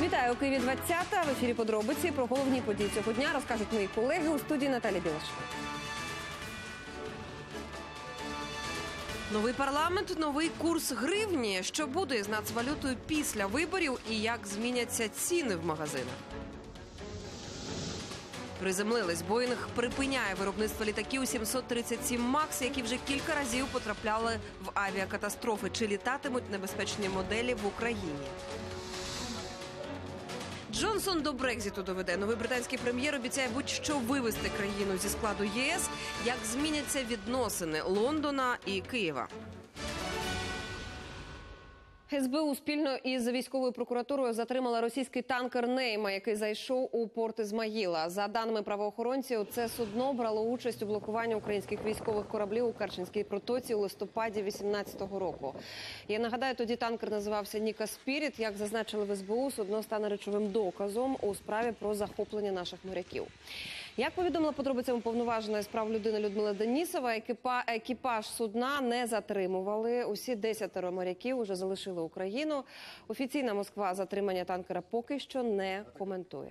Вітаю, у Києві 20-та. В ефірі подробиці. Про головні події цього дня розкажуть мої колеги у студії Наталя Білаш. Новий парламент, новий курс гривні. Що буде з нацвалютою після виборів і як зміняться ціни в магазинах? Приземлились. Боїнг припиняє виробництво літаків 737 МАКС, які вже кілька разів потрапляли в авіакатастрофи. Чи літатимуть небезпечні моделі в Україні? Джонсон до Брекзиту доведе. Новий британський прем'єр обіцяє будь-що вивести країну зі складу ЄС. Як зміняться відносини Лондона і Києва? СБУ спільно із військовою прокуратурою затримала російський танкер «Нейма», який зайшов у порт Ізмаїла. За даними правоохоронців, це судно брало участь у блокуванні українських військових кораблів у Керченській протоці у листопаді 2018 року. Я нагадаю, тоді танкер називався «Ніка Спіріт». Як зазначили в СБУ, судно стане речовим доказом у справі про захоплення наших моряків. Як повідомила подробицям уповноважена з прав людини Людмила Денісова, екіпаж судна не затримували. Усі 10 моряків уже залишили Україну. Офіційна Москва затримання танкера поки що не коментує.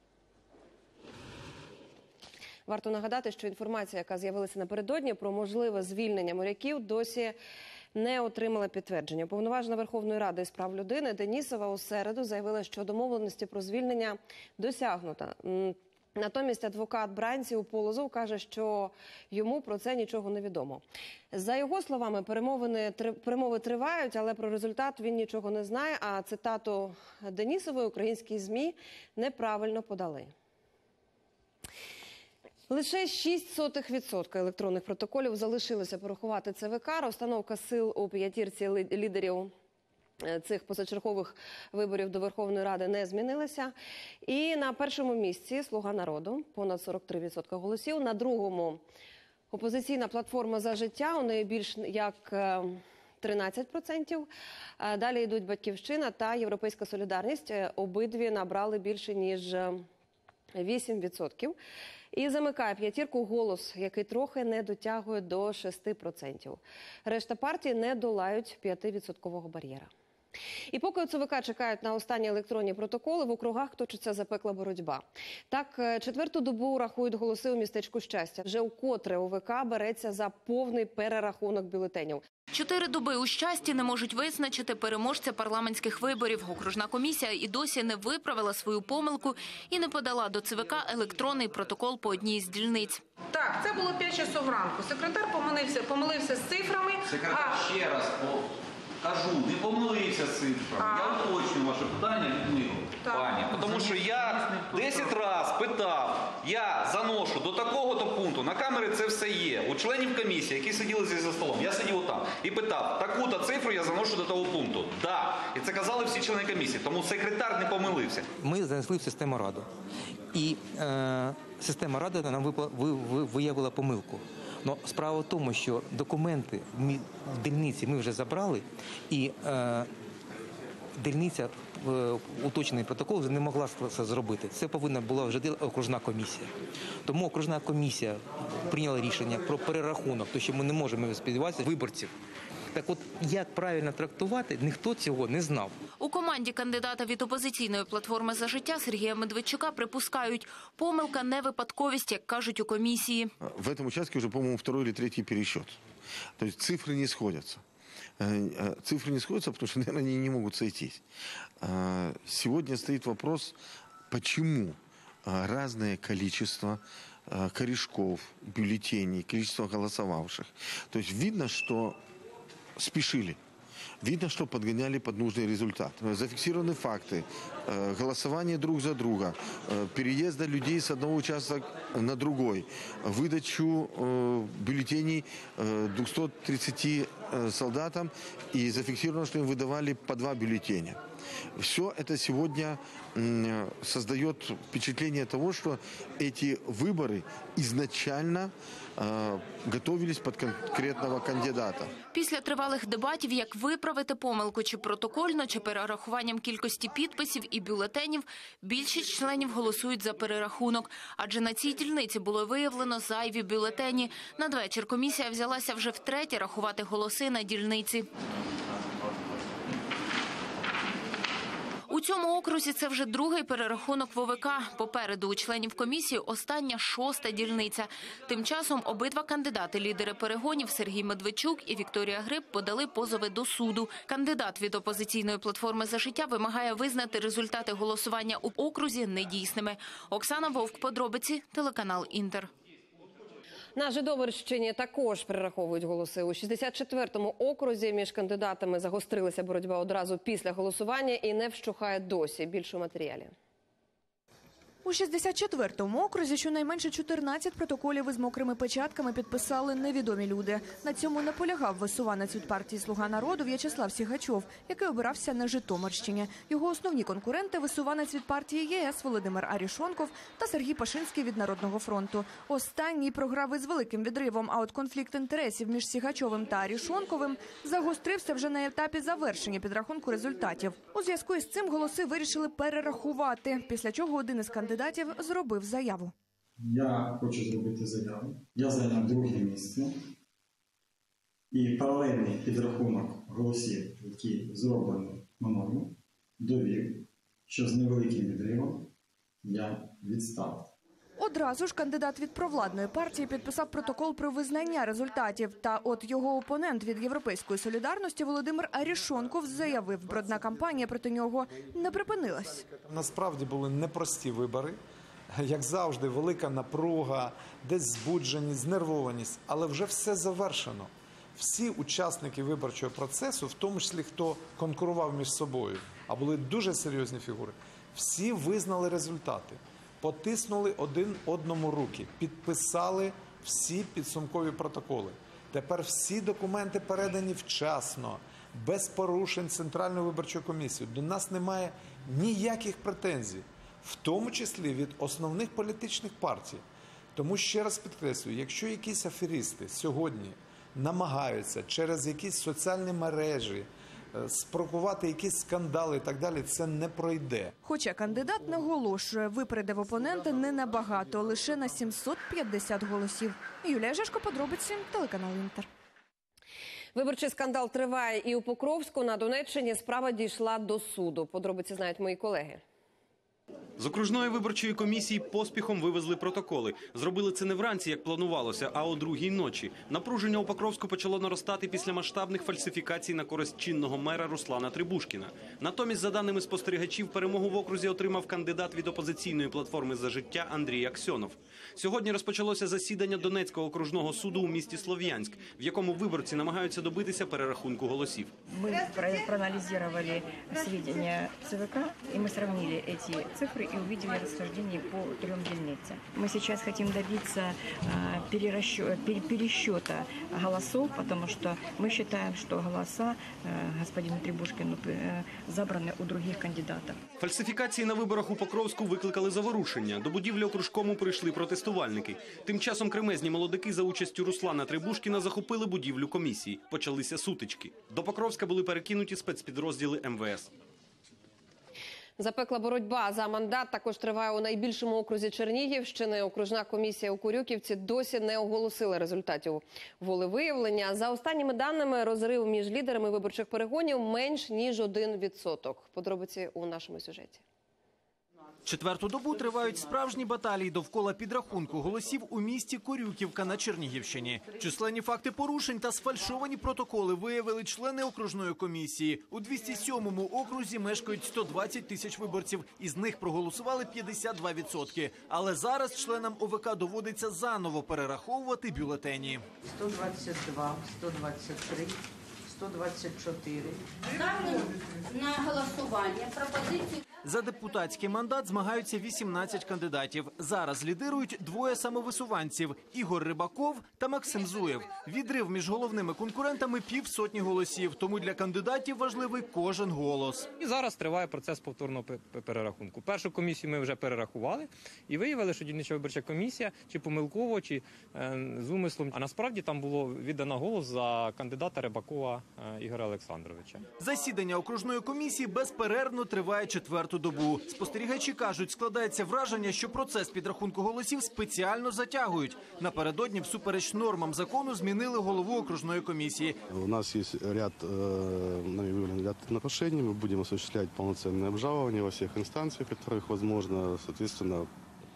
Варто нагадати, що інформація, яка з'явилася напередодні про можливе звільнення моряків, досі не отримала підтвердження. Уповноважена Верховної Ради з прав людини Денісова у середу заявила, що домовленості про звільнення досягнута. Натомість адвокат бранців Полозов каже, що йому про це нічого не відомо. За його словами, перемови тривають, але про результат він нічого не знає, а цитату Денісової українські ЗМІ неправильно подали. Лише 0,06% електронних протоколів залишилося порахувати ЦВК. Розстановка сил у п'ятірці лідерів цих позачергових виборів до Верховної Ради не змінилася. І на першому місці «Слуга народу» – понад 43% голосів. На другому – опозиційна платформа «За життя», у неї більш як 13%. Далі йдуть «Батьківщина» та «Європейська солідарність». Обидві набрали більше, ніж 8%. І замикає п'ятірку «Голос», який трохи не дотягує до 6%. Решта партій не долають 5% бар'єра. І поки у ЦВК чекають на останні електронні протоколи, в округах точиться запекла боротьба. Так, четверту добу рахують голоси у містечку Щастя. Вже укотре ОВК береться за повний перерахунок бюлетенів. 4 доби у Щасті не можуть визначити переможця парламентських виборів. Окружна комісія і досі не виправила свою помилку і не подала до ЦВК електронний протокол по одній з дільниць. Так, це було 5 часов ранку. Секретар помилився з цифрами. Секретар ще раз кажу, не помилився з цифрами. Я уточнюю ваше питання, Людмило, пані. Тому що я 10 разів питав, я заношу до такого-то пункту, на камері це все є. У членів комісії, які сиділи за столом, я сидів там і питав, таку-то цифру я заношу до того пункту. Так. І це казали всі члени комісії, тому секретар не помилився. Ми занесли в систему Раду. І система Ради нам виявила помилку. Но справа в тому, що документи в дільниці ми вже забрали, і дільниця уточнений протокол вже не могла це зробити. Це повинна була вже робити окружна комісія. Тому окружна комісія прийняла рішення про перерахунок, тому що ми не можемо сподіватися виборців. Так от, як правильно трактувати, ніхто цього не знав. У команді кандидата від опозиційної платформи «За життя» Сергія Медведчука припускають, помилка не випадковість, як кажуть у комісії. В этом участке уже, по-моему, второй или третий пересчет. То есть цифры не сходятся. Цифры не сходятся, потому что, наверное, они не могут сойтись. Сегодня стоит вопрос, почему разное количество корешков, бюллетеней, количество голосовавших. То есть видно, что спешили. Видно, что подгоняли под нужный результат. Зафиксированы факты голосования друг за друга, переезда людей с одного участка на другой, выдачу бюллетеней 230 солдатам, и зафиксировано, что им выдавали по 2 бюллетеня. Все это сегодня создает впечатление того, что эти выборы изначально готовились під конкретного кандидата. Після тривалих дебатів, як виправити помилку чи протокольно, чи перерахуванням кількості підписів і бюлетенів, більшість членів голосують за перерахунок. Адже на цій дільниці було виявлено зайві бюлетені. Надвечір комісія взялася вже втретє рахувати голоси на дільниці. У цьому окрузі це вже другий перерахунок в ОВК. Попереду у членів комісії остання 6-та дільниця. Тим часом обидва кандидати-лідери перегонів Сергій Медведчук і Вікторія Гриб подали позови до суду. Кандидат від опозиційної платформи «За життя» вимагає визнати результати голосування у окрузі недійсними. Оксана Вовк, подробиці, телеканал «Інтер». На Житомирщині також перераховують голоси. У 64-му окрузі між кандидатами загострилася боротьба одразу після голосування і не вщухає досі. Більше у матеріалі. У 64-му окрузі щонайменше 14 протоколів із мокрими печатками підписали невідомі люди. На цьому наполягав висуванець від партії «Слуга народу» В'ячеслав Сігачов, який обирався на Житомирщині. Його основні конкуренти – висуванець від партії ЄС Володимир Арішонков та Сергій Пашинський від Народного фронту. Останній програв із великим відривом, а от конфлікт інтересів між Сігачовим та Арішонковим загострився вже на етапі завершення підрахунку результатів. У зв'язку із цим голоси вирішили перерахувати, після чого один із кандидатів зробив заяву. Я хочу зробити заяву. Я зайняв друге місце. І паралельний підрахунок голосів, які зроблені мною, довів, що з невеликим відривом я відстав. Одразу ж кандидат від провладної партії підписав протокол про визнання результатів. Та от його опонент від «Європейської солідарності» Володимир Арішонков заявив, брудна кампанія проти нього не припинилась. Насправді були непрості вибори. Як завжди, велика напруга, десь збудженість, знервованість. Але вже все завершено. Всі учасники виборчого процесу, в тому числі, хто конкурував між собою, а були дуже серйозні фігури, всі визнали результати. Потиснули один одному руки, підписали всі підсумкові протоколи. Тепер всі документи передані вчасно, без порушень Центральної виборчої комісії. До нас немає ніяких претензій, в тому числі від основних політичних партій. Тому ще раз підкреслюю, якщо якісь аферісти сьогодні намагаються через якісь соціальні мережі спровокувати якісь скандали і так далі, це не пройде. Хоча кандидат наголошує, випередив опонента не набагато, лише на 750 голосів. Юлія Жешко, подробиці, телеканал «Інтер». Виборчий скандал триває і у Покровську. На Донеччині справа дійшла до суду. Подробиці знають мої колеги. З окружної виборчої комісії поспіхом вивезли протоколи. Зробили це не вранці, як планувалося, а о 2-й ночі. Напруження у Покровську почало наростати після масштабних фальсифікацій на користь чинного мера Руслана Трибушкіна. Натомість, за даними спостерігачів, перемогу в окрузі отримав кандидат від опозиційної платформи «За життя» Андрій Аксьонов. Сьогодні розпочалося засідання Донецького окружного суду у місті Слов'янськ, в якому виборці намагаються добитися перерахунку голосів. Ми проаналізували свідчення ЦВК, і ми сравнили ці цифры и увидели расхождение по 3 дельницам. Мы сейчас хотим добиться пересчета голосов, потому что мы считаем, что голоса господину Трибушкину забраны у других кандидатов. Фальсифікації на виборах у Покровську викликали заворушення. До будівлі окружкому прийшли протестувальники. Тим часом кремезні молодики за участю Руслана Трибушкіна захопили будівлю комісії. Почалися сутички. До Покровська були перекинуті спецпідрозділи МВС. Запекла боротьба за мандат також триває у найбільшому окрузі Чернігівщини. Окружна комісія у Курюківці досі не оголосила результатів волевиявлення. За останніми даними, розрив між лідерами виборчих перегонів менш ніж 1%. Подробиці у нашому сюжеті. Четверту добу тривають справжні баталії довкола підрахунку голосів у місті Корюківка на Чернігівщині. Численні факти порушень та сфальшовані протоколи виявили члени окружної комісії. У 207-му окрузі мешкають 120 тисяч виборців, із них проголосували 52%. Але зараз членам ОВК доводиться заново перераховувати бюлетені. 122, 123, 124. Ставлю на голосування пропозицію. За депутатський мандат змагаються 18 кандидатів. Зараз лідирують двоє самовисуванців – Ігор Рибаков та Максим Зуєв. Відрив між головними конкурентами – 50 голосів, тому для кандидатів важливий кожен голос. І зараз триває процес повторного перерахунку. Першу комісію ми вже перерахували і виявили, що дільнича виборча комісія чи помилково, чи з умислом. А насправді там було віддано голос за кандидата Рибакова Ігоря Олександровича. Засідання окружної комісії безперервно триває четверту 10-ту добу. Спостерігачі кажуть, складається враження, що процес підрахунку голосів спеціально затягують. Напередодні всупереч нормам закону змінили голову окружної комісії. У нас є ряд нарушений, ми будемо осуществлять повноцінне обжалування во всіх інстанціях, яких можливо, соответственно,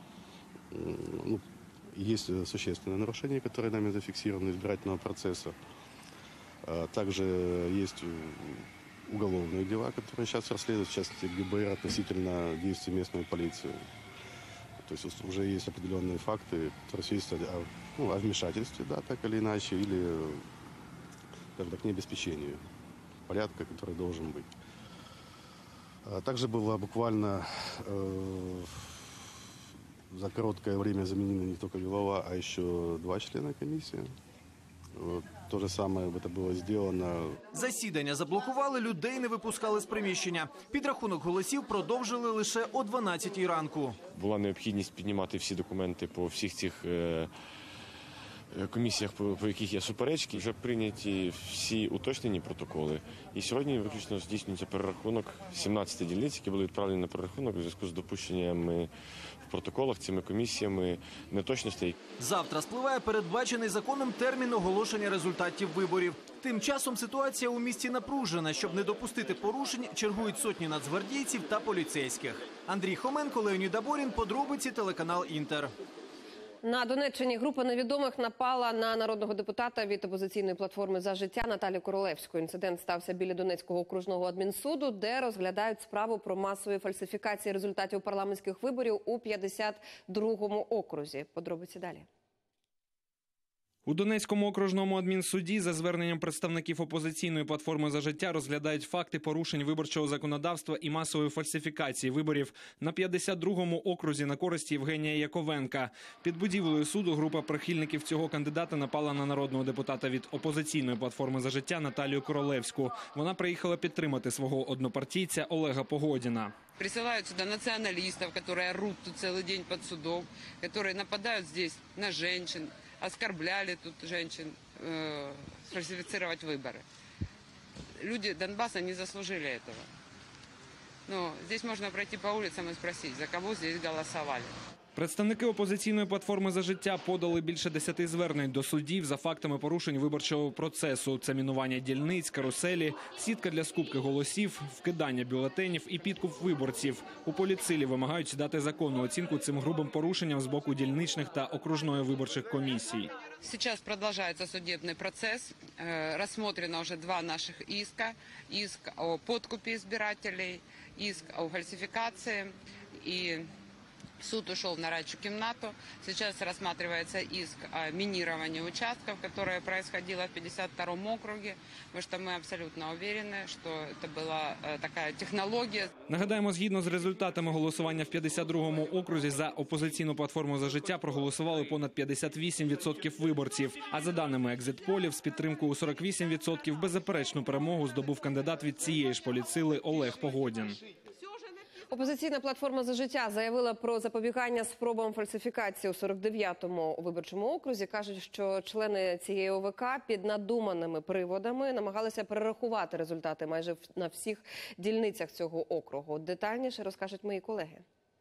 есть существенные нарушения, которые нами зафиксированы избирательного процесса. Также есть уголовные дела, которые сейчас расследуют, в частности, ГБР относительно действий местной полиции. То есть уже есть определенные факты, которые свидетельствуют о вмешательстве, да, так или иначе, или, скажем так, необеспечению порядка, который должен быть. Также было буквально за короткое время заменены не только глава, а еще 2 члена комиссии. То же самое это было сделано. Засідання заблокували, людей не випускали з приміщення. Підрахунок голосів продовжили лише о 12-й ранку. Була необхідність піднімати всі документи по всіх цих комісіях, по яких є суперечки. Вже прийняті всі уточнені протоколи. І сьогодні виключно здійснюється перерахунок 17 дільниць, які були відправлені на перерахунок у зв'язку з допущеннями в протоколах цими комісіями неточностей. Завтра спливає передбачений законом термін оголошення результатів виборів. Тим часом ситуація у місті напружена. Щоб не допустити порушень, чергують сотні нацгвардійців та поліцейських. Андрій Хоменко, Леонід Аборін, подробиці, телеканал «Інтер». На Донеччині група невідомих напала на народного депутата від опозиційної платформи «За життя» Наталію Королевську. Інцидент стався біля Донецького окружного адмінсуду, де розглядають справу про масові фальсифікації результатів парламентських виборів у 52-му окрузі. Подробиці далі. У Донецькому окружному адмінсуді за зверненням представників опозиційної платформи «За життя» розглядають факти порушень виборчого законодавства і масової фальсифікації виборів на 52-му окрузі на користь Євгенія Яковенка. Під будівлею суду група прихильників цього кандидата напала на народного депутата від опозиційної платформи «За життя» Наталію Королевську. Вона приїхала підтримати свого однопартійця Олега Погодіна. Присылают сюда националистов, которые орут тут целый день под судом, которые нападают здесь на женщин, оскорбляли тут женщин, сфальсифицировать выборы. Люди Донбасса не заслужили этого. Но здесь можно пройти по улицам и спросить, за кого здесь голосовали. Представники опозиційної платформи «За життя» подали більше 10 звернень до судів за фактами порушень виборчого процесу. Це мінування дільниць, каруселі, сітка для скупки голосів, вкидання бюлетенів і підкуп виборців. У політсилі вимагають дати законну оцінку цим грубим порушенням з боку дільничних та окружної виборчих комісій. Сейчас продолжается судебный процесс. Рассмотрено уже 2 наших иска. Иск о подкупе избирателей, иск о фальсификации. И суд ушел в нарадчую комнату. Сейчас рассматривается иск о минировании участков, которое происходило в 52-м округе, потому что мы абсолютно уверены, что это была такая технология. Нагадаємо, згідно з результатами голосування в 52-му окрузі за опозиційну платформу «За життя» проголосували понад 58% виборців. А за даними екзит-полів, з підтримкою у 48% беззаперечну перемогу здобув кандидат від цієї ж політсили Олег Погодін. Опозиційна платформа «За життя» заявила про запобігання спробам фальсифікації у 49-му виборчому окрузі. Кажуть, що члени цієї ОВК під надуманими приводами намагалися перерахувати результати майже на всіх дільницях цього округу. Детальніше розкажуть мої колеги.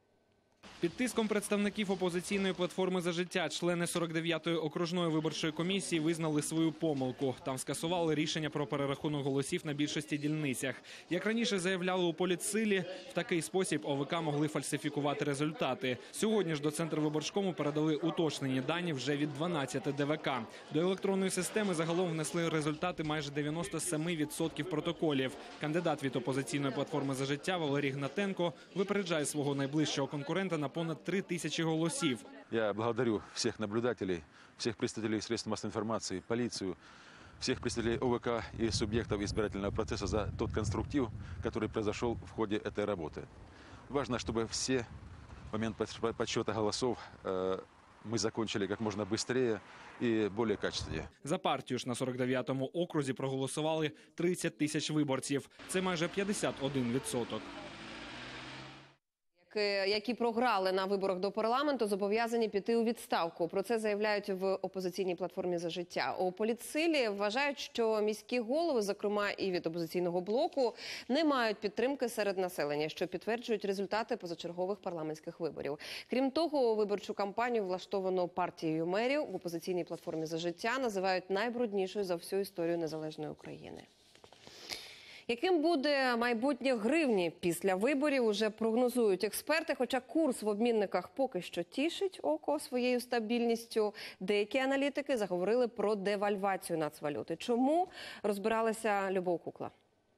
Під тиском представників опозиційної платформи «За життя» члени 49-ї окружної виборчої комісії визнали свою помилку. Там скасували рішення про перерахунок голосів на більшості дільницях. Як раніше заявляли у політсилі, в такий спосіб ОВК могли фальсифікувати результати. Сьогодні ж до Центрвиборчкому передали уточнені дані вже від 12 ДВК. До електронної системи загалом внесли результати майже 97% протоколів. Кандидат від опозиційної платформи «За життя» Валерій Гнатенко випереджає свого найближчого конкурента на понад 3000 голосів. Я благодарю всех наблюдателей, всех представителей средств массовой информации, полицию, всех представителей ОВК и субъектов избирательного процесса за тот конструктив, который произошел в ходе этой работы. Важно, чтобы все в момент подсчета голосов мы закончили как можно быстрее и более качественнее. За партію ж на 49-му окрузі проголосували 30 тисяч виборців. Це майже 51%. політики, які програли на виборах до парламенту, зобов'язані піти у відставку. Про це заявляють в опозиційній платформі «За життя». У політсилі вважають, що міські голови, зокрема і від опозиційного блоку, не мають підтримки серед населення, що підтверджують результати позачергових парламентських виборів. Крім того, виборчу кампанію, влаштовану партією мерів, в опозиційній платформі «За життя» називають найбруднішою за всю історію незалежної України. Яким буде майбутнє гривні після виборів, уже прогнозують експерти, хоча курс в обмінниках поки що тішить око своєю стабільністю. Деякі аналітики заговорили про девальвацію нацвалюти. Чому? Розбиралася Любов Кукла.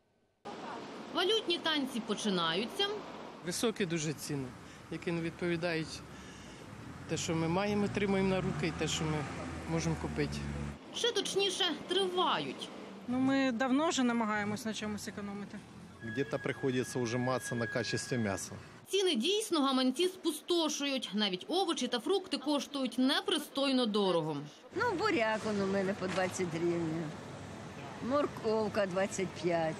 Валютні танці починаються. Високі дуже ціни, які не відповідають те, що ми маємо, отримуємо на руки, і те, що ми можемо купити. Чи точніше, тривають. Ну, ми давно вже намагаємось на чомусь економити. Где-то приходится ужиматься на качестве мяса. Ціни дійсно гаманці спустошують. Навіть овочі та фрукти коштують непристойно дорого. Ну, буряк у мене по 20 гривень, морковка 25.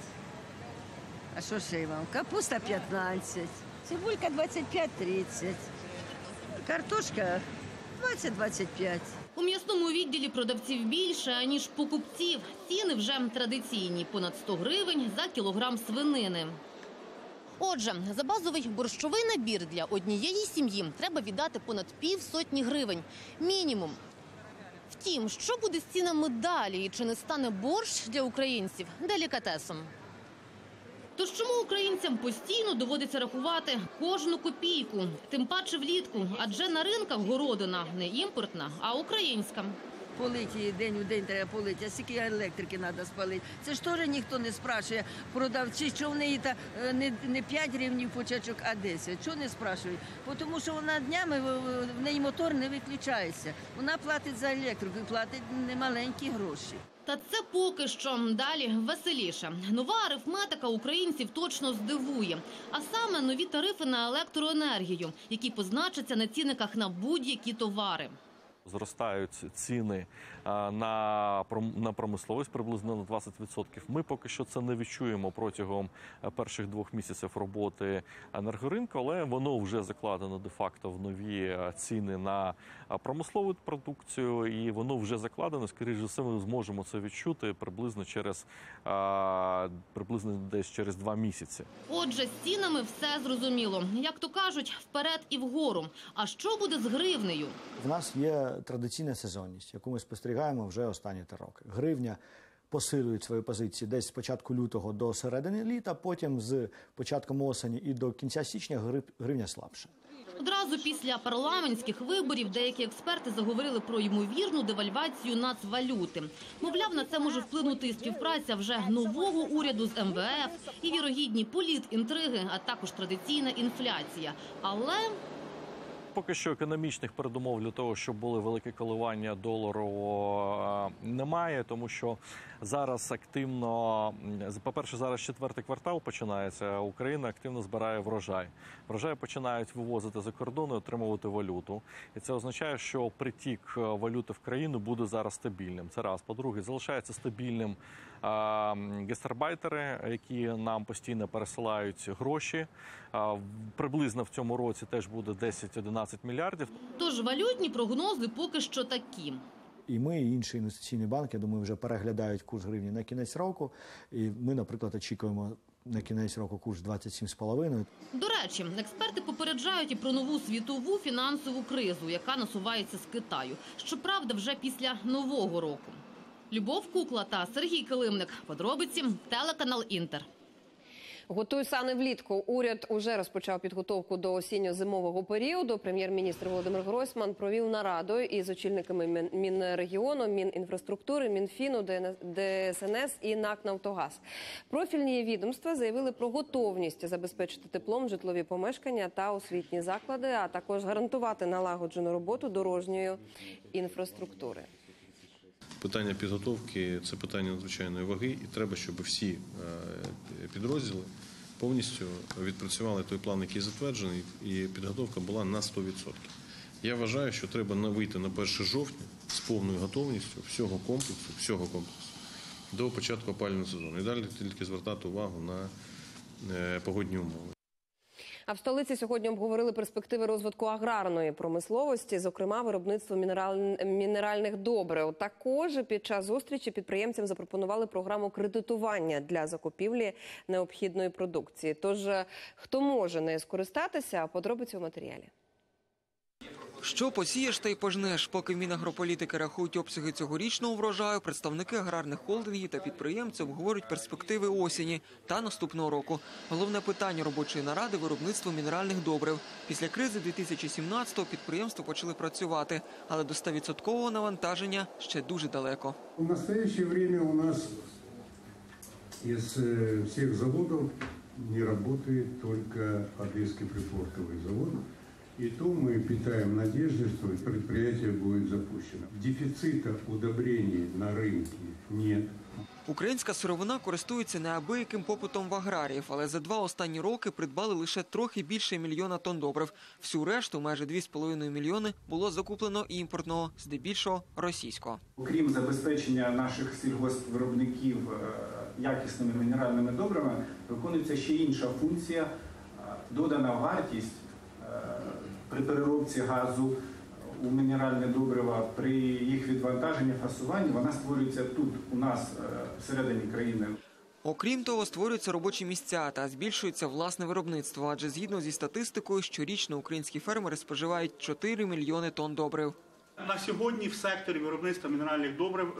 А що ще вам? Капуста 15, цибулька 25-30, картошка 20-25. У м'ясному відділі продавців більше, аніж покупців. Ціни вже традиційні – понад 100 гривень за кілограм свинини. Отже, за базовий борщовий набір для однієї сім'ї треба віддати понад 50 гривень. Мінімум. Втім, що буде з цінами далі і чи не стане борщ для українців делікатесом? Тож чому українцям постійно доводиться рахувати кожну копійку? Тим паче влітку, адже на ринках городина не імпортна, а українська. Полити її день у день треба полити, а скільки електрики треба спалити. Це ж теж ніхто не спрашує продавці, що в неї не 5 гривень початок, а 10. Чого не спрашують? Тому що вона днями, в неї мотор не виключається. Вона платить за електрику і платить немаленькі гроші. Та це поки що. Далі веселіше. Нова арифметика українців точно здивує. А саме нові тарифи на електроенергію, які позначаться на цінниках на будь-які товари. Зростають ціни на промисловість приблизно на 20%. Ми поки що це не відчуємо протягом перших 2 місяців роботи енергоринку, але воно вже закладено де-факто в нові ціни на промислову продукцію, і воно вже закладено. Скоріше за все, ми зможемо це відчути приблизно десь через 2 місяці. Отже, з цінами все зрозуміло. Як то кажуть, вперед і вгору. А що буде з гривнею? В нас є традиційна сезонність, яку ми спостерігаємо вже останні 3 роки. Гривня посилює свої позиції десь з початку лютого до середини літа, потім з початком осені і до кінця січня гривня слабша. Одразу після парламентських виборів деякі експерти заговорили про ймовірну девальвацію нацвалюти. Мовляв, на це може вплинути і співпраця вже нового уряду з МВФ, і вірогідні політінтриги, а також традиційна інфляція. Але поки що економічних передумов для того, щоб були великі коливання долару, немає, тому що зараз активно, по-перше, зараз 4-й квартал починається, Україна активно збирає врожай. Врожай починають вивозити за кордон і отримувати валюту. І це означає, що притік валюти в країну буде зараз стабільним. Це раз. По-друге, залишається стабільним гастарбайтери, які нам постійно пересилають гроші. Приблизно в цьому році теж буде 10-11 мільярдів. Тож валютні прогнози поки що такі. І ми, і інші інвестиційні банки, я думаю, вже переглядають курс гривні на кінець року. І ми, наприклад, очікуємо на кінець року курс 27,5. До речі, експерти попереджають і про нову світову фінансову кризу, яка насувається з Китаю. Щоправда, вже після Нового року. Любов Кукла та Сергій Килимник. Подробиці телеканал «Інтер». Готуй сани влітку. Уряд уже розпочав підготовку до осінньо-зимового періоду. Прем'єр-міністр Володимир Гройсман провів нараду із очільниками Мінрегіону, Мінінфраструктури, Мінфіну, ДСНС і НАК «Нафтогаз». Профільні відомства заявили про готовність забезпечити теплом житлові помешкання та освітні заклади, а також гарантувати налагоджену роботу дорожньої інфраструктури. Питання підготовки – це питання надзвичайної ваги, і треба, щоб всі підрозділи повністю відпрацювали той план, який затверджений, і підготовка була на 100%. Я вважаю, що треба вийти на 1 жовтня з повною готовністю всього комплексу до початку опалювального сезону. І далі тільки звертати увагу на погодні умови. А в столиці сьогодні обговорили перспективи розвитку аграрної промисловості, зокрема виробництво мінеральних добрив. Також під час зустрічі підприємцям запропонували програму кредитування для закупівлі необхідної продукції. Тож, хто може нею скористатися, подробиці у матеріалі. Що посієш, та й пожнеш. Поки Мінагрополітики рахують обсяги цьогорічного врожаю, представники аграрних холдингів та підприємці обговорюють перспективи осені та наступного року. Головне питання робочої наради – виробництво мінеральних добрив. Після кризи 2017-го підприємства почали працювати, але до 100% навантаження ще дуже далеко. В настоящее время у нас из всех заводов не работает только Одесский припортовый завод. И то мы питаем надежды, что предприятие будет запущено. Дефицита удобрений на рынке нет. Українська сировина користується неабияким попитом в аграріїв, але за 2 останні роки придбали лише трохи більше 1 мільйона тонн добрив. Всю решту, майже 2,5 мільйони, було закуплено імпортного, здебільшого російського. Окрім забезпечення наших сільгоспвиробників якісними мінеральними добривами, виконується ще інша функція – додана вартість при переробці газу у мінеральне добрива, при їх відвантаженні, фасуванні, вона створюється тут, у нас, всередині країни. Окрім того, створюються робочі місця та збільшується власне виробництво, адже згідно зі статистикою, щорічно українські фермери споживають 4 мільйони тонн добрив. На сьогодні в секторі виробництва мінеральних добрив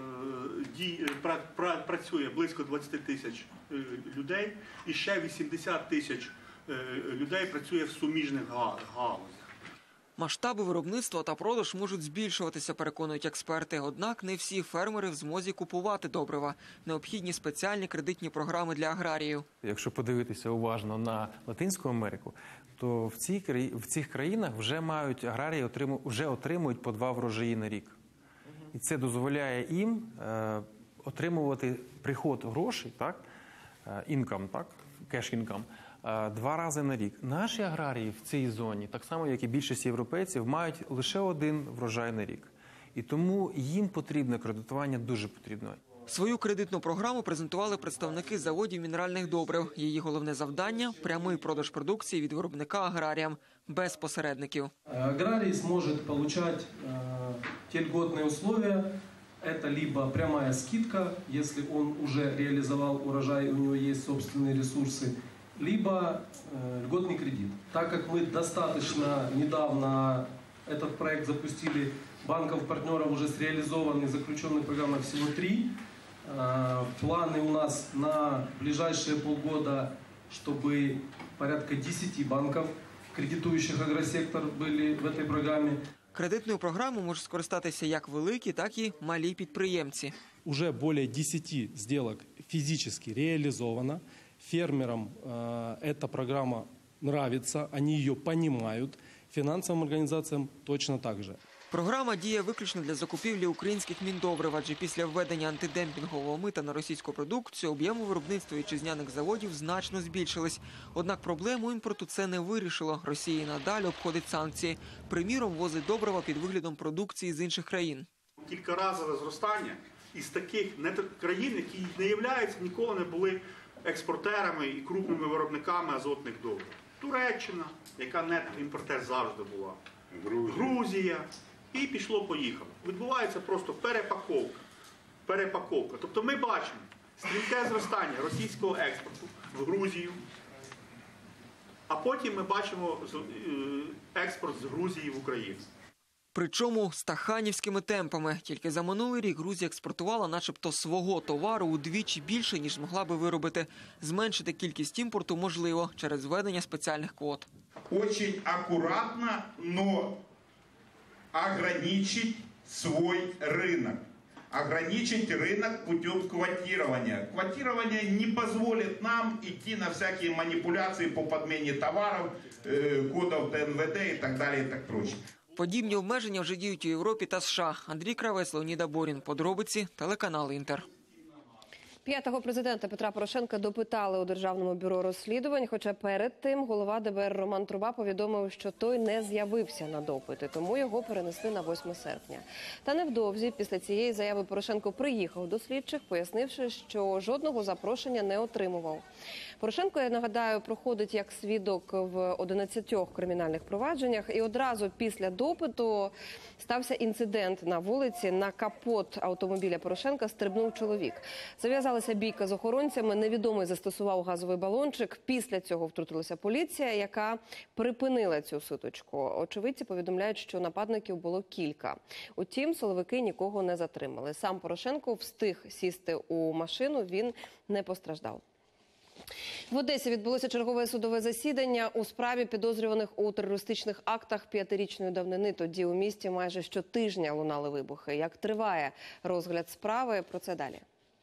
працює близько 20 тисяч людей і ще 80 тисяч людей працює в суміжних галузях. Масштаби виробництва та продаж можуть збільшуватися, переконують експерти. Однак не всі фермери в змозі купувати добрива. Необхідні спеціальні кредитні програми для аграріїв. Якщо подивитися уважно на Латинську Америку, то в цих країнах вже аграрії отримують по 2 врожаї на рік. І це дозволяє їм отримувати приход грошей, інкам, кеш-інкам, 2 рази на рік. Наші аграрії в цій зоні, так само як і більшість європейців, мають лише 1 врожай на рік. І тому їм потрібне кредитування, дуже потрібно. Свою кредитну програму презентували представники заводів мінеральних добрив. Її головне завдання – прямий продаж продукції від виробника аграріям, без посередників. Аграрій зможе отримати ті льготні умови. Это либо прямая скидка, если он уже реализовал урожай, у него есть собственные ресурсы, либо льготный кредит. Так как мы достаточно недавно этот проект запустили, банков-партнеров уже среализованы, заключенных программ всего 3. Планы у нас на ближайшие полгода, чтобы порядка 10 банков, кредитующих агросектор, были в этой программе. Кредитною програмою можуть скористатися як великі, так і малі підприємці. Уже более 10 сделок физически реализовано. Фермерам эта программа нравится, они ее понимают. Финансовым организациям точно так же. Програма діє виключно для закупівлі українських міндобрив, адже після введення антидемпінгового мита на російську продукцію об'єми виробництва вітчизняних заводів значно збільшились. Однак проблему імпорту це не вирішило. Росія і надалі обходить санкції. Приміром, возить добрива під виглядом продукції з інших країн. Кількаразове зростання із таких країн, які не являються, ніколи не були експортерами і крупними виробниками азотних добрив. Туреччина, яка нет-імпортер завжди була. Грузія. І пішло-поїхало. Відбувається просто перепаковка. Тобто ми бачимо стрімке зростання російського експорту в Грузію, а потім ми бачимо експорт з Грузії в Україну. Причому стаханівськими темпами. Тільки за минулий рік Грузія експортувала начебто свого товару удвічі більше, ніж могла би виробити. Зменшити кількість імпорту можливо через введення спеціальних квот. Очень акуратно, но ограничить свой рынок. Ограничить рынок путем квотирования. Квотирование не позволит нам идти на всякие манипуляции по подмене товаров, кодов ТНВД и так далее, и так прочее. Подібні обмеження вже діють у Європі та США. Андрій Кравець, Леонід Аборін. Подробиці, телеканал «Інтер». П'ятого президента Петра Порошенка допитали у Державному бюро розслідувань, хоча перед тим голова ДБР Роман Труба повідомив, що той не з'явився на допити, тому його перенесли на 8 серпня. Та невдовзі після цієї заяви Порошенко приїхав до слідчих, пояснивши, що жодного запрошення не отримував. Порошенко, я нагадаю, проходить як свідок в 11 кримінальних провадженнях, і одразу після допиту стався інцидент на вулиці. На капот автомобіля Порошенка стрибнув чоловік. Зав'язалася бійка з охоронцями, невідомий застосував газовий балончик. Після цього втрутилася поліція, яка припинила цю сутичку. Очевидці повідомляють, що нападників було кілька. Утім, силовики нікого не затримали. Сам Порошенко встиг сісти у машину, він не постраждав. В Одесі відбулося чергове судове засідання у справі підозрюваних у терористичних актах 5-річної давнини. Тоді у місті майже щотижня лунали вибухи. Як триває розгляд справи? Про це далі.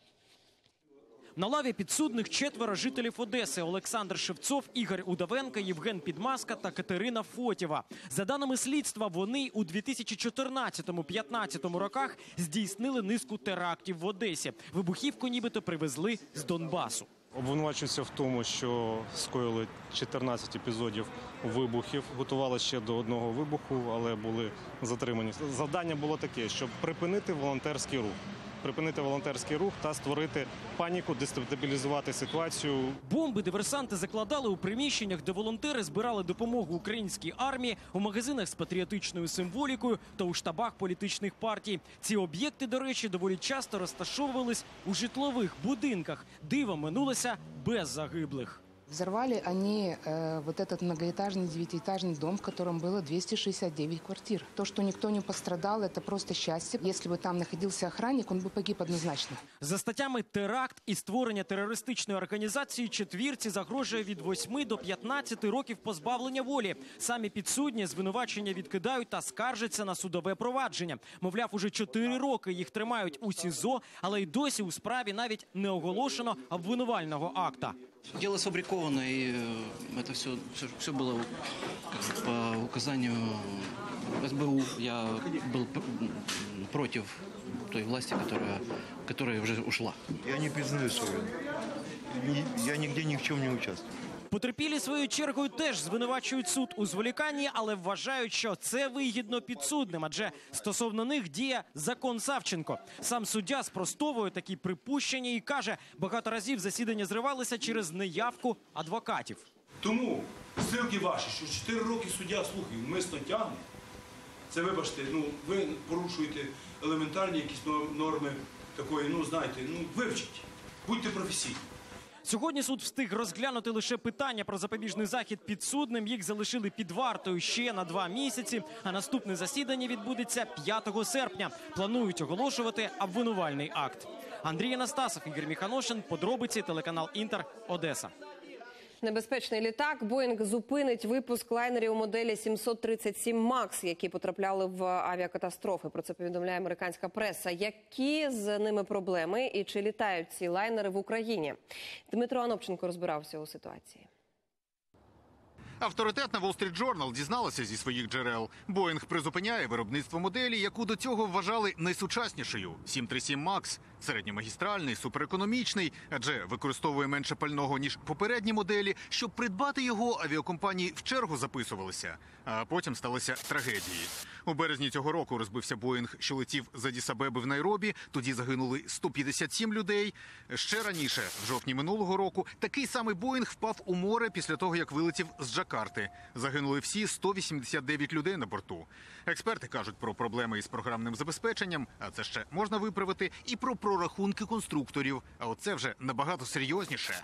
На лаві підсудних 4 жителів Одеси – Олександр Шевцов, Ігор Удовенко, Євген Підмаска та Катерина Фотєва. За даними слідства, вони у 2014-15 роках здійснили низку терактів в Одесі. Вибухівку нібито привезли з Донбасу. Обвинувачуються в тому, що скоїли 14 епізодів вибухів, готували ще до одного вибуху, але були затримані. Завдання було таке, щоб припинити волонтерський рух. Припинити волонтерський рух та створити паніку, дестабілізувати ситуацію. Бомби диверсанти закладали у приміщеннях, де волонтери збирали допомогу українській армії, у магазинах з патріотичною символікою та у штабах політичних партій. Ці об'єкти, до речі, доволі часто розташовувались у житлових будинках. Диво минулося без загиблих. Взорвали они вот этот многоэтажный 9-этажный дом, в котором было 269 квартир. То, что никто не пострадал, это просто счастье. Если бы там находился охранник, он бы погиб однозначно. За статтями теракт і створення терористичної організації четвірці загрожує від 8 до 15 років позбавлення волі. Самі підсудні звинувачення відкидають та скаржаться на судове провадження. Мовляв, уже 4 роки їх тримають у СІЗО, але й досі у справі навіть не оголошено обвинувального акта. Дело сфабриковано, и это все было по указанию СБУ. Я был против той власти, которая уже ушла. Я не признаю свою. Я нигде ни в чем не участвую. Потерпілі своєю чергою теж звинувачують суд у зволіканні, але вважають, що це вигідно підсудним, адже стосовно них діє закон Савченко. Сам суддя спростовує такі припущення і каже, багато разів засідання зривалися через неявку адвокатів. Тому ссилки ваші, що 4 роки суддя слухає, вмисно тягне, це, вибачте, ви порушуєте елементарні якісь норми такої, вивчіть, будьте професійні. Сьогодні суд встиг розглянути лише питання про запобіжний захід підсудним. Їх залишили під вартою ще на 2 місяці, а наступне засідання відбудеться 5 серпня. Планують оголошувати обвинувальний акт. Андрій Анастасов, Ігор Міханошин, подробиці, телеканал Інтер, Одеса. Небезпечний літак. Боїнг зупинить випуск лайнерів моделі 737 МАКС, які потрапляли в авіакатастрофи. Про це повідомляє американська преса. Які з ними проблеми і чи літають ці лайнери в Україні? Дмитро Анопченко розбирався у ситуації. Авторитетна Wall Street Journal дізналася зі своїх джерел. Боїнг призупиняє виробництво моделі, яку до цього вважали найсучаснішою – 737 МАКС. Середньомагістральний, суперекономічний, адже використовує менше пального, ніж попередні моделі. Щоб придбати його, авіакомпанії в чергу записувалися. А потім сталися трагедії. У березні цього року розбився Боїнг, що летів з Адіс-Абеби в Найробі. Тоді загинули 157 людей. Ще раніше, в жовтні минулого року, такий самий Боїнг впав у море після того, як вилетів з Джакарти. Загинули всі 189 людей на борту. Експерти кажуть про проблеми із програмним забезпеченням, а це ще можна виправити, і про прорахунки конструкторів. А оце вже набагато серйозніше.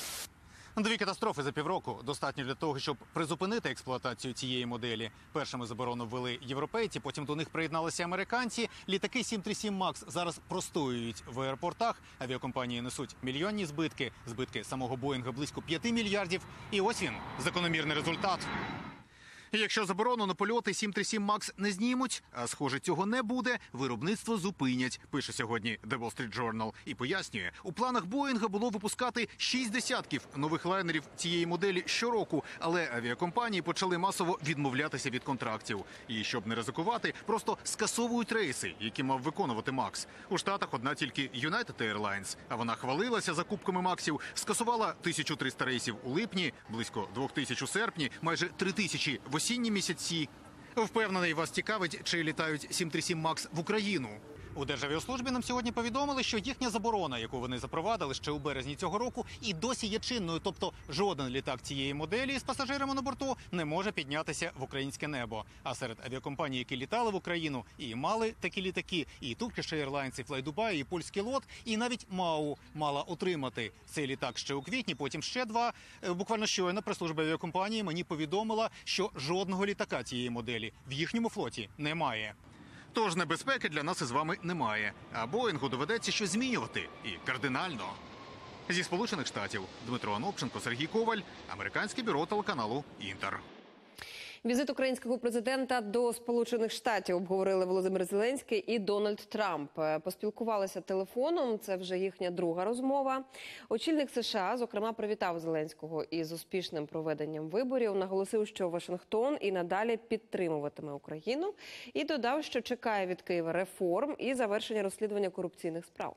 2 катастрофи за півроку достатньо для того, щоб призупинити експлуатацію цієї моделі. Першими заборону ввели європейці, потім до них приєдналися американці. Літаки 737 МАКС зараз простоюють в аеропортах. Авіакомпанії несуть мільйонні збитки. Збитки самого Боїнга близько 5 мільярдів. І ось він, закономірний результат. Якщо заборону на польоти 737 МАКС не знімуть, а схоже цього не буде, виробництво зупинять, пише сьогодні The Wall Street Journal. І пояснює, у планах Боїнга було випускати 6 десятків нових лайнерів цієї моделі щороку, але авіакомпанії почали масово відмовлятися від контрактів. І щоб не ризикувати, просто скасовують рейси, які мав виконувати МАКС. У Штатах одна тільки United Airlines, а вона хвалилася закупками МАКСів, скасувала 1300 рейсів у липні, близько 2000 у серпні, майже 3000 в осінні місяці. Впевнений, вас цікавить, чи літають 737 МАКС в Україну. У Державіослужбі нам сьогодні повідомили, що їхня заборона, яку вони запровадили ще у березні цього року, і досі є чинною. Тобто жоден літак цієї моделі з пасажирами на борту не може піднятися в українське небо. А серед авіакомпаній, які літали в Україну і мали такі літаки, і Turkish Airlines, і FlyDubai, і польський ЛОТ, і навіть МАУ мала отримати цей літак ще у квітні, потім ще 2. Буквально щойно прес-служба авіакомпанії мені повідомила, що жодного літака цієї моделі в їхньому флоті немає. Тож небезпеки для нас із вами немає, а Боїнгу доведеться щось змінювати. І кардинально. Зі Сполучених Штатів Дмитро Анопченко, Сергій Коваль, американське бюро телеканалу «Інтер». Візит українського президента до Сполучених Штатів обговорили Володимир Зеленський і Дональд Трамп. Поспілкувалися телефоном, це вже їхня друга розмова. Очільник США, зокрема, привітав Зеленського із успішним проведенням виборів, наголосив, що Вашингтон і надалі підтримуватиме Україну і додав, що чекає від Києва реформ і завершення розслідування корупційних справ.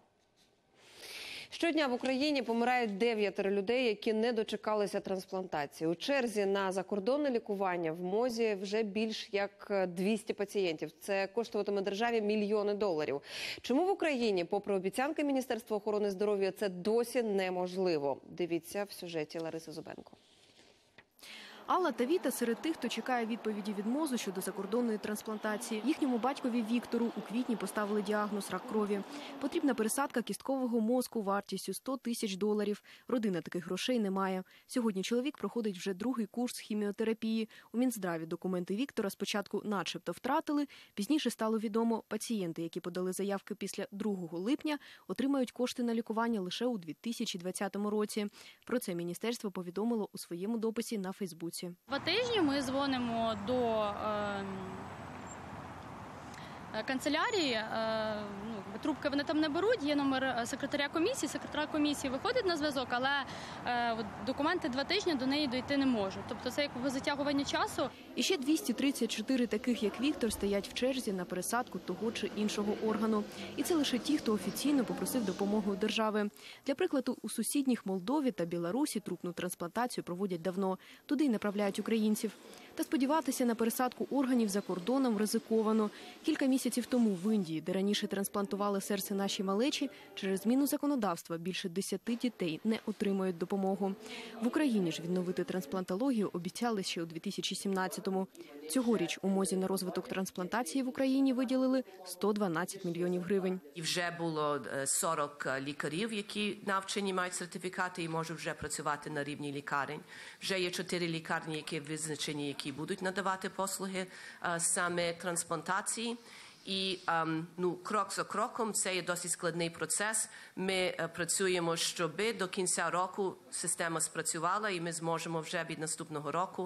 Щодня в Україні помирають 9 людей, які не дочекалися трансплантації. У черзі на закордонне лікування в МОЗі вже більш як 200 пацієнтів. Це коштуватиме державі мільйони доларів. Чому в Україні, попри обіцянки Міністерства охорони здоров'я, це досі неможливо? Дивіться в сюжеті Лариси Зубенко. Алла та Віта серед тих, хто чекає відповіді від МОЗу щодо закордонної трансплантації. Їхньому батькові Віктору у квітні поставили діагноз – рак крові. Потрібна пересадка кісткового мозку вартістю $100 тисяч. Родина таких грошей не має. Сьогодні чоловік проходить вже другий курс хіміотерапії. У Мінздраві документи Віктора спочатку начебто втратили. Пізніше стало відомо, пацієнти, які подали заявки після 2 липня, отримають кошти на лікування лише у 2020 році. Про це міністерство повідомило у своєму дописі на Фейсбуці. 2 тижні ми дзвонимо до канцелярії, трубки вони там не беруть, є номер секретаря комісії виходить на зв'язок, але документи 2 тижні до неї дійти не можуть. Тобто це як затягування часу. І ще 234 таких, як Віктор, стоять в черзі на пересадку того чи іншого органу. І це лише ті, хто офіційно попросив допомоги у держави. Для прикладу, у сусідніх Молдові та Білорусі трупну трансплантацію проводять давно. Туди й направляють українців. Та сподіватися на пересадку органів за кордоном ризиковано. Кілька місяців тому в Індії, де раніше трансплантували серце нашій малечі, через зміну законодавства більше 10 дітей не отримують допомогу. В Україні ж відновити трансплантологію обіцяли ще у 2017-му. Цьогоріч у МОЗі на розвиток трансплантації в Україні виділили 112 мільйонів гривень. І вже було 40 лікарів, які навчені, мають сертифікати і можуть вже працювати на рівні лікарень. Вже є 4 лікарні, які визначені, які будуть надавати послуги саме трансплантації. І крок за кроком це є досить складний процес. Ми працюємо, щоб до кінця року система спрацювала і ми зможемо вже від наступного року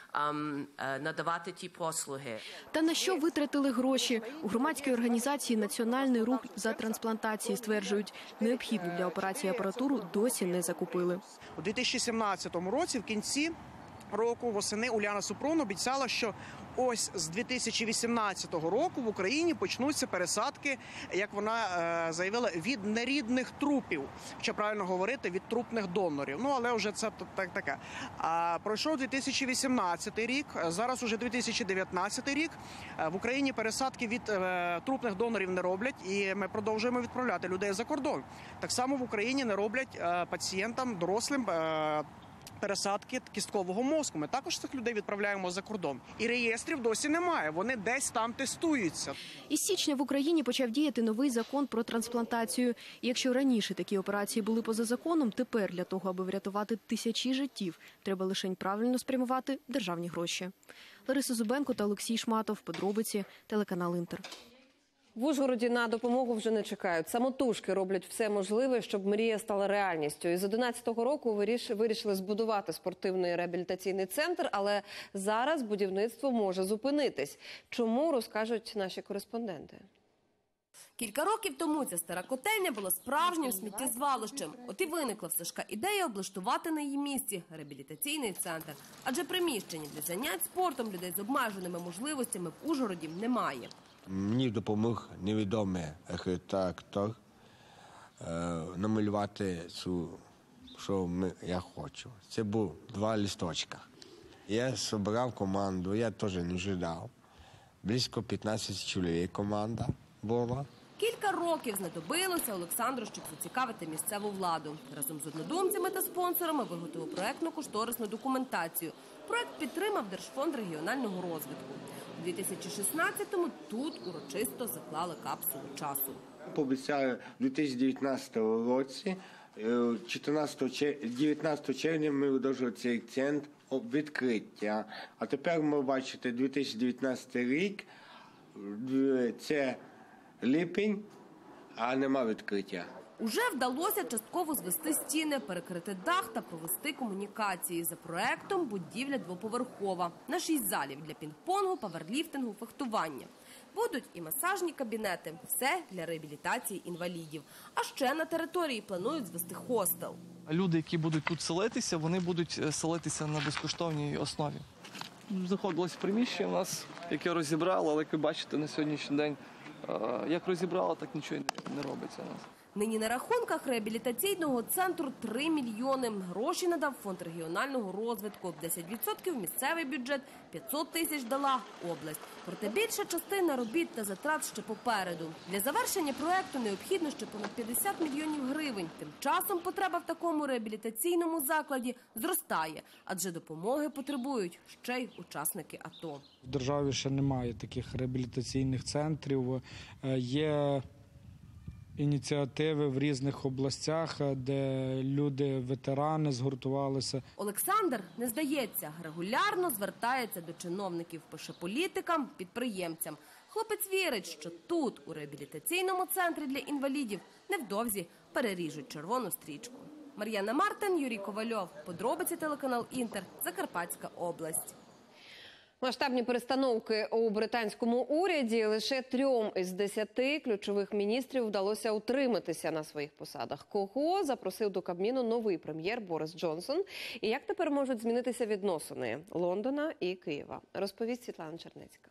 надавати ті послуги. Та на що витратили гроші? У громадській організації «Національний рух за трансплантації» стверджують, необхідну для операції апаратуру досі не закупили. У 2017 році, в кінці року, восени, Уляна Супрун обіцяла, що ось з 2018 року в Україні почнуться пересадки, як вона заявила, від нерідних трупів. Чи правильно говорити, від трупних донорів. Але вже це таке. А пройшов 2018 рік, зараз уже 2019 рік. В Україні пересадки від трупних донорів не роблять, і ми продовжуємо відправляти людей за кордон. Так само в Україні не роблять пацієнтам, дорослим, пересадки кісткового мозку. Ми також цих людей відправляємо за кордон. І реєстрів досі немає, вони десь там тестуються. Із січня в Україні почав діяти новий закон про трансплантацію. І якщо раніше такі операції були поза законом, тепер для того, аби врятувати тисячі життів, треба лише правильно спрямувати державні гроші. Лариса Зубенко та Олексій Шматов. Подробиці. Телеканал «Інтер». В Ужгороді на допомогу вже не чекають. Самотужки роблять все можливе, щоб мрія стала реальністю. І з 2011 року вирішили збудувати спортивний реабілітаційний центр, але зараз будівництво може зупинитись. Чому, розкажуть наші кореспонденти. Кілька років тому ця стара котельня була справжнім сміттєзвалищем. От і виникла в Сашка ідея облаштувати на її місці реабілітаційний центр. Адже приміщення для занять спортом людей з обмеженими можливостями в Ужгороді немає. Мені допомог невідомий архітектор намалювати цю, що я хочу. Це був 2 листочка. Я зібрав команду, я теж не ожидав. Близько 15 чоловік команда була. Кілька років знадобилося Олександру, щоб зацікавити місцеву владу. Разом з однодумцями та спонсорами виготовив проєктно-кошторисну документацію. Проєкт підтримав Держфонд регіонального розвитку. У 2016-му тут урочисто заклали капсулу часу. Пообіцяю у 2019 році, 19 червня ми продовжили цей центр відкриття. А тепер ми бачите 2019 рік, це липень, а нема відкриття. Уже вдалося частково звести стіни, перекрити дах та провести комунікації. За проектом будівля двоповерхова. На 6 залів для пінг-понгу, паверліфтингу, фехтування. Будуть і масажні кабінети. Все для реабілітації інвалідів. А ще на території планують звести хостел. Люди, які будуть тут селитися, вони будуть селитися на безкоштовній основі. Знаходилось приміщення у нас, яке розібрало, але як ви бачите, на сьогоднішній день, як розібрало, так нічого не робиться у нас. Нині на рахунках реабілітаційного центру 3 мільйони. Гроші надав Фонд регіонального розвитку. 10% місцевий бюджет, 500 тисяч дала область. Проте більша частина робіт та затрат ще попереду. Для завершення проекту необхідно ще понад 50 мільйонів гривень. Тим часом потреба в такому реабілітаційному закладі зростає, адже допомоги потребують ще й учасники АТО. В державі ще немає таких реабілітаційних центрів. Є ініціативи в різних областях, де люди, ветерани згуртувалися. Олександр не здається, регулярно звертається до чиновників, пише політикам, підприємцям. Хлопець вірить, що тут, у реабілітаційному центрі для інвалідів, невдовзі переріжуть червону стрічку. Мар'яна Мартин, Юрій Ковальов. Подробиці телеканал Інтер. Закарпатська область. Масштабні перестановки у британському уряді. Лише 3 із 10 ключових міністрів вдалося утриматися на своїх посадах. Кого запросив до Кабміну новий прем'єр Борис Джонсон? І як тепер можуть змінитися відносини Лондона і Києва? Розповість Світлана Чернецька.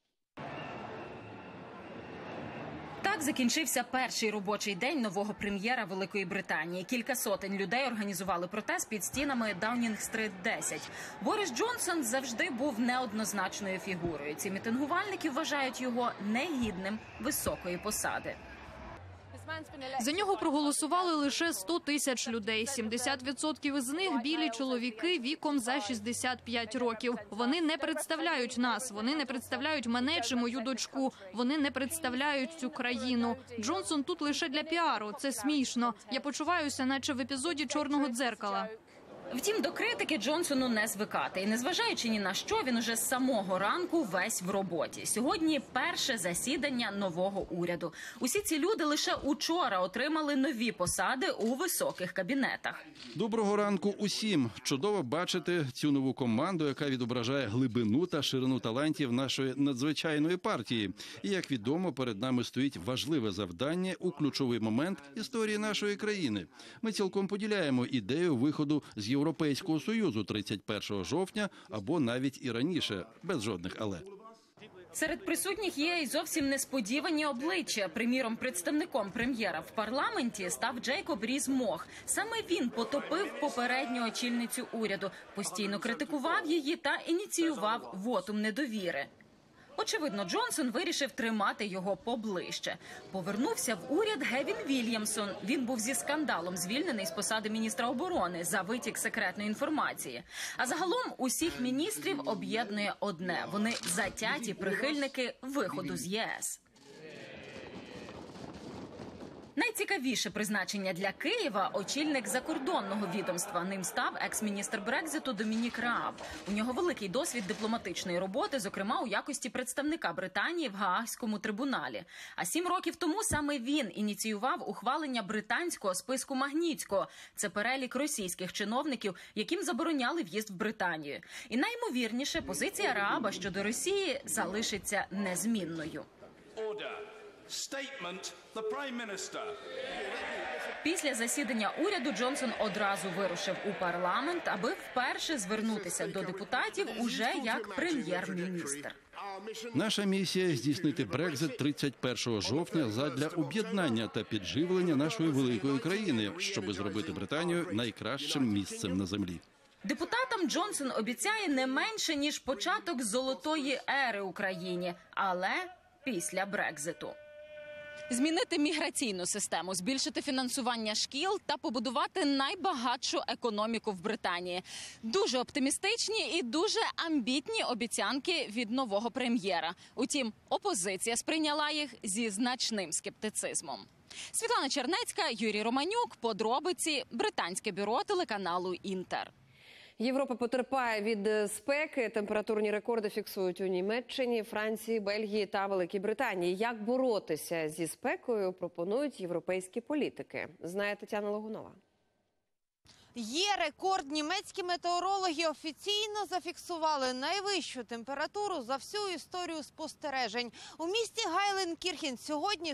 Так закінчився перший робочий день нового прем'єра Великої Британії. Кілька сотень людей організували протест під стінами Даунінг-стрит 10. Борис Джонсон завжди був неоднозначною фігурою. Ці мітингувальники вважають його негідним високої посади. За нього проголосували лише 100 тисяч людей. 70% із них – білі чоловіки віком за 65 років. Вони не представляють нас, вони не представляють мене чи мою дочку, вони не представляють цю країну. Джонсон тут лише для піару, це смішно. Я почуваюся, наче в епізоді «Чорного дзеркала». Втім, до критики Джонсону не звикати. І незважаючи ні на що, він уже з самого ранку весь в роботі. Сьогодні перше засідання нового уряду. Усі ці люди лише учора отримали нові посади у високих кабінетах. Доброго ранку усім. Чудово бачити цю нову команду, яка відображає глибину та ширину талантів нашої надзвичайної партії. І, як відомо, перед нами стоїть важливе завдання у ключовий момент історії нашої країни. Ми цілком поділяємо ідею виходу з Європейського Союзу 31 жовтня або навіть і раніше, без жодних «але». Серед присутніх є й зовсім несподівані обличчя. Приміром, представником прем'єра в парламенті став Джейкоб Різ-Мох. Саме він потопив попередню очільницю уряду, постійно критикував її та ініціював вотум недовіри. Очевидно, Джонсон вирішив тримати його поближче. Повернувся в уряд Гевін Вільямсон. Він був зі скандалом звільнений з посади міністра оборони за витік секретної інформації. А загалом усіх міністрів об'єднує одне – вони затяті прихильники виходу з ЄС. Найцікавіше призначення для Києва – очільник закордонного відомства. Ним став екс-міністр Брекзиту Домінік Рааб. У нього великий досвід дипломатичної роботи, зокрема у якості представника Британії в Гаазькому трибуналі. А 7 років тому саме він ініціював ухвалення британського списку Магнітського. Це перелік російських чиновників, яким забороняли в'їзд в Британію. І найімовірніше, позиція Рааба щодо Росії залишиться незмінною. Після засідання уряду Джонсон одразу вирушив у парламент, аби вперше звернутися до депутатів уже як прем'єр-міністр. Наша місія – здійснити Брекзит 31 жовтня задля об'єднання та підживлення нашої великої країни, щоб зробити Британію найкращим місцем на землі. Депутатам Джонсон обіцяє не менше, ніж початок золотої ери Україні, але після Брекзиту. Змінити міграційну систему, збільшити фінансування шкіл та побудувати найбагатшу економіку в Британії. Дуже оптимістичні і дуже амбітні обіцянки від нового прем'єра. Утім, опозиція сприйняла їх зі значним скептицизмом. Світлана Чернецька, Юрій Романюк, подробиці, британське бюро телеканалу «Інтер». Європа потерпає від спеки. Температурні рекорди фіксують у Німеччині, Франції, Бельгії та Великій Британії. Як боротися зі спекою, пропонують європейські політики. Знає Тетяна Логунова. Є рекорд. Німецькі метеорологи офіційно зафіксували найвищу температуру за всю історію спостережень. У місті Гайленкірхен сьогодні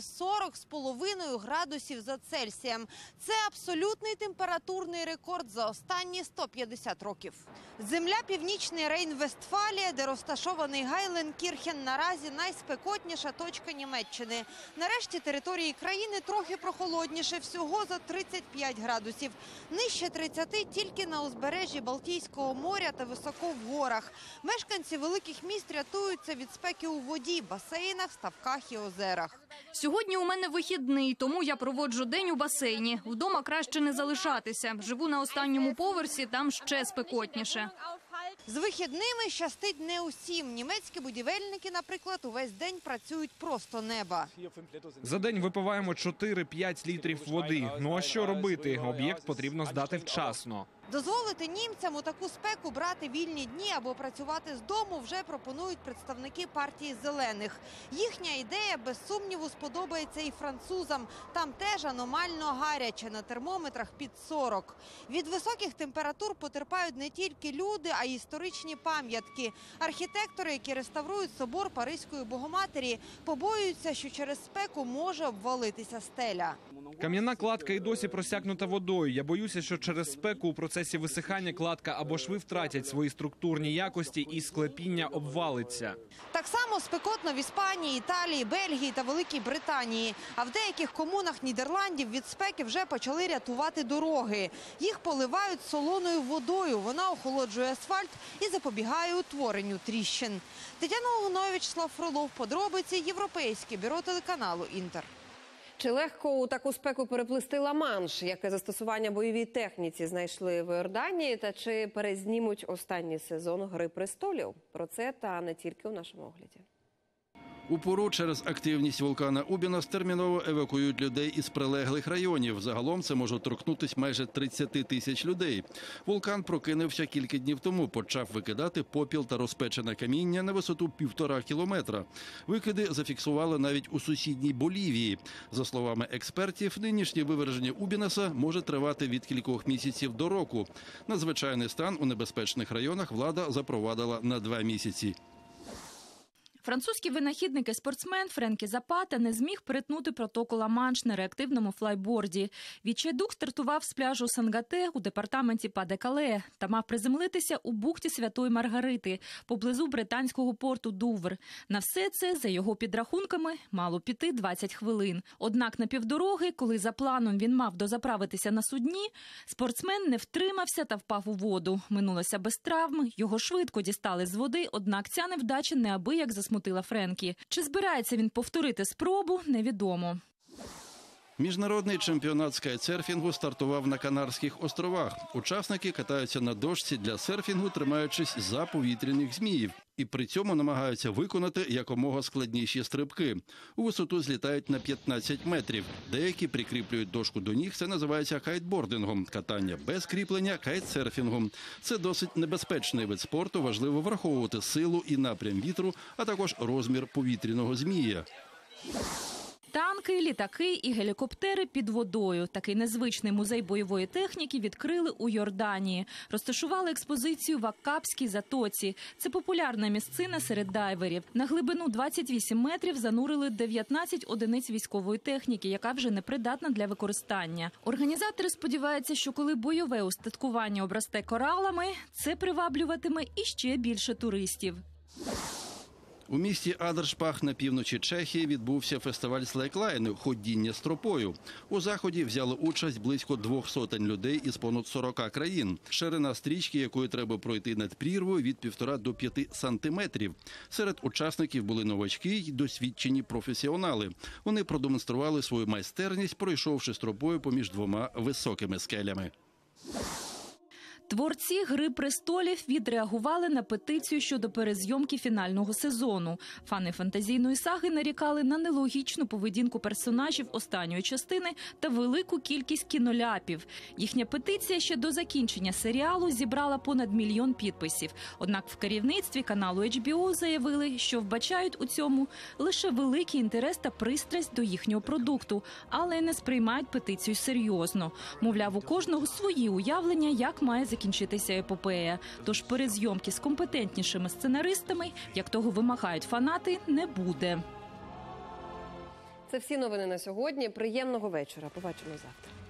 40,5 градусів за Цельсієм. Це абсолютний температурний рекорд за останні 150 років. Земля Північний Рейн-Вестфалія, де розташований Гайленкірхен, наразі найспекотніша точка Німеччини. Нарешті території країни трохи прохолодніше, всього за 35 градусів. Нижче 30 тільки на узбережжі Балтійського моря та високо в горах. Мешканці великих міст рятуються від спеки у воді, басейнах, ставках і озерах. Сьогодні у мене вихідний, тому я проводжу день у басейні. Вдома краще не залишатися. Живу на останньому поверсі, там ще спекотніше. З вихідними щастить не усім. Німецькі будівельники, наприклад, увесь день працюють просто неба. За день випиваємо 4-5 літрів води. Ну а що робити? Об'єкт потрібно здати вчасно. Дозволити німцям у таку спеку брати вільні дні або працювати з дому вже пропонують представники партії «Зелених». Їхня ідея, без сумніву, сподобається і французам. Там теж аномально гаряче, на термометрах під 40. Від високих температур потерпають не тільки люди, а й історичні пам'ятки. Архітектори, які реставрують собор Паризької Богоматері, побоюються, що через спеку може обвалитися стеля. Кам'яна кладка і досі просякнута водою. Я боюся, що через спеку у процесі висихання кладка або шви втратять свої структурні якості і склепіння обвалиться. Так само спекотно в Іспанії, Італії, Бельгії та Великій Британії. А в деяких комунах Нідерландів від спеки вже почали рятувати дороги. Їх поливають солоною водою. Вона охолоджує асфальт і запобігає утворенню тріщин. Тетяна Логунова, Вячеслав Фролов. Подробиці. Європейське бюро телеканалу «Інтер». Чи легко у таку спеку переплисти Ла-Манш? Яке застосування бойовій техніці знайшли в Іорданії? Та чи перезнімуть останній сезон «Гри престолів»? Про це та не тільки у нашому огляді. У пору через активність вулкана Убінос терміново евакуюють людей із прилеглих районів. Загалом це може торкнутися майже 30 тисяч людей. Вулкан прокинувся кілька днів тому, почав викидати попіл та розпечене каміння на висоту 1,5 кілометра. Викиди зафіксували навіть у сусідній Болівії. За словами експертів, нинішнє виверження Убіноса може тривати від кількох місяців до року. Надзвичайний стан у небезпечних районах влада запровадила на 2 місяці. Французький винахідник і спортсмен Френкі Запата не зміг перетнути протоку Ла-Манш на реактивному флайборді. Відчайдух стартував з пляжу Сан-Гате у департаменті Па-де-Кале та мав приземлитися у бухті Святої Маргарити, поблизу британського порту Дувр. На все це, за його підрахунками, мало піти 20 хвилин. Однак на півдороги, коли за планом він мав дозаправитися на судні, спортсмен не втримався та впав у воду. Минулося без травм, його швидко дістали з води, однак ця невдача неабияк засмутила Френкі. Чи збирається він повторити спробу, невідомо. Міжнародний чемпіонат з кайтсерфінгу стартував на Канарських островах. Учасники катаються на дошці для серфінгу, тримаючись за повітряних зміїв. І при цьому намагаються виконати якомога складніші стрибки. У висоту злітають на 15 метрів. Деякі прикріплюють дошку до ніг, це називається кайтбордингом. Катання без кріплення – кайтсерфінгом. Це досить небезпечний вид спорту, важливо враховувати силу і напрям вітру, а також розмір повітряного змія. Танки, літаки і гелікоптери під водою. Такий незвичний музей бойової техніки відкрили у Йорданії. Розташували експозицію в Аккабській затоці. Це популярна місцина серед дайверів. На глибину 28 метрів занурили 19 одиниць військової техніки, яка вже не придатна для використання. Організатори сподіваються, що коли бойове устаткування обросте коралами, це приваблюватиме іще більше туристів. У місті Адершпах на півночі Чехії відбувся фестиваль слейклайну – ходіння стропою. У заході взяли участь близько 200 людей із понад 40 країн. Ширина стрічки, якою треба пройти над прірвою, від 1,5 до 5 сантиметрів. Серед учасників були новачки й досвідчені професіонали. Вони продемонстрували свою майстерність, пройшовши стропою поміж двома високими скелями. Творці «Гри престолів» відреагували на петицію щодо перезйомки фінального сезону. Фани фантазійної саги нарікали на нелогічну поведінку персонажів останньої частини та велику кількість кіноляпів. Їхня петиція ще до закінчення серіалу зібрала понад 1 мільйон підписів. Однак в керівництві каналу HBO заявили, що вбачають у цьому лише великий інтерес та пристрасть до їхнього продукту, але не сприймають петицію серйозно. Мовляв, у кожного свої уявлення, як має закінчитися епопея. Тож перезйомки з компетентнішими сценаристами, як того вимагають фанати, не буде. Це всі новини на сьогодні. Приємного вечора. Побачимо завтра.